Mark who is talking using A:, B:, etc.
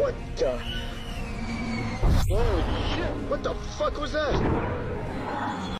A: What the? Whoa, shit! What the fuck was that?